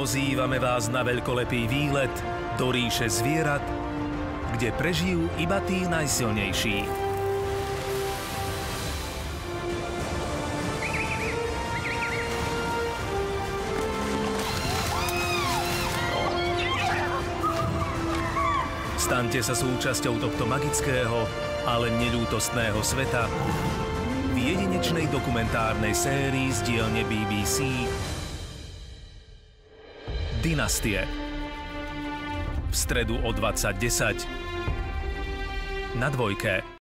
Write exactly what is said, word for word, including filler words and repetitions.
Pozývame vás na veľkolepý výlet do ríše zvierat, kde prežijú iba tí najsilnejší. Staňte sa súčasťou tohto magického, ale neľútostného sveta v jedinečnej dokumentárnej sérii z dielne bé bé cé Dynastie. V stredu o dvadsať desať na Dvojke.